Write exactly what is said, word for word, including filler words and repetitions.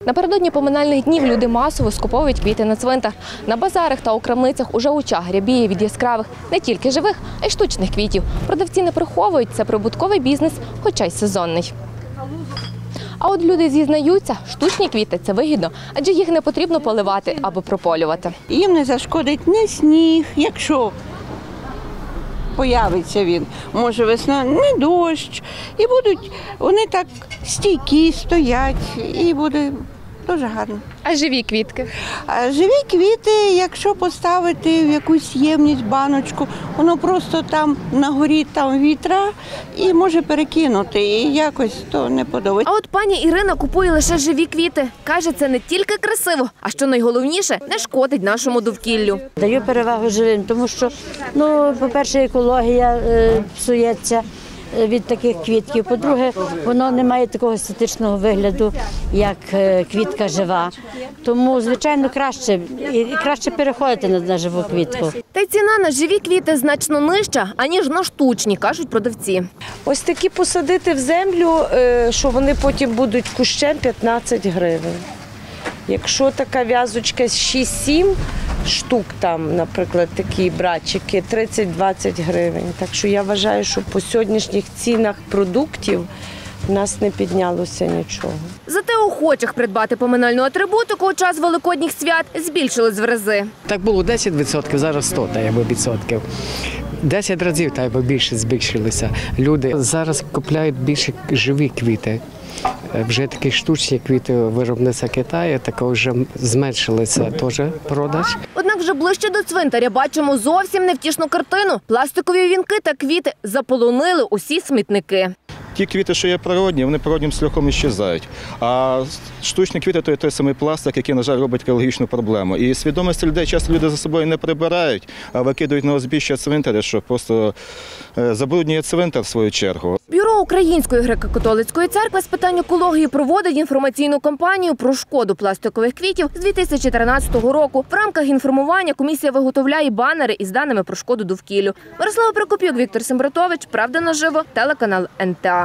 Напередодні поминальних днів люди масово скуповують квіти на цвинтар. На базарах та у крамницях уже очаг рябіє від яскравих не тільки живих, а й штучних квітів. Продавці не приховують, це прибутковий бізнес, хоча й сезонний. А от люди зізнаються, штучні квіти – це вигідно, адже їх не потрібно поливати або прополювати. Їм не зашкодить ні сніг, якщо появиться він, може весна, не дощ. І будуть вони так стійкі, стоять, і буде дуже гарно. А живі квітки? А живі квіти, якщо поставити в якусь ємність, баночку, воно просто там на горі там вітра і може перекинути, і якось то не подобається. А от пані Ірина купує лише живі квіти. Каже, це не тільки красиво, а що найголовніше – не шкодить нашому довкіллю. Даю перевагу живим, тому що, ну, по-перше, екологія е, псується від таких квітків. По-друге, воно не має такого естетичного вигляду, як квітка жива. Тому, звичайно, краще, і краще переходити на живу квітку. Та й ціна на живі квіти значно нижча, аніж на штучні, кажуть продавці. Ось такі посадити в землю, що вони потім будуть кущем, п'ятнадцять гривень. Якщо така в'язочка шість-сім штук, там, наприклад, такі братчики, тридцять-двадцять гривень. Так що я вважаю, що по сьогоднішніх цінах продуктів в нас не піднялося нічого. Зате охочих придбати поминальну атрибутику у час великодніх свят збільшились в рази. Так було десять відсотків, зараз сто відсотків. десять разів так більше збільшилися. Люди зараз купують більше живі квіти. Вже такі штучні квіти виробництва Китаю, також вже зменшилися теж продаж. Однак вже ближче до цвинтаря бачимо зовсім невтішну картину. Пластикові вінки та квіти заполонили усі смітники. Ті квіти, що є природні, вони природнім шляхом іщезають. А штучні квіти – то є той самий пластик, який, на жаль, робить екологічну проблему. І свідомості людей, часто люди за собою не прибирають, а викидують на узбіччя цвинтаря, що просто забруднює цвинтар в свою чергу. Бюро Української греко-католицької церкви з питань екології проводить інформаційну кампанію про шкоду пластикових квітів з дві тисячі тринадцятого року. В рамках інформування комісія виготовляє банери із даними про шкоду довкіллю. Мирослава Прокоп'юк, Віктор Сембратович, Правда наживо, телеканал ен те а.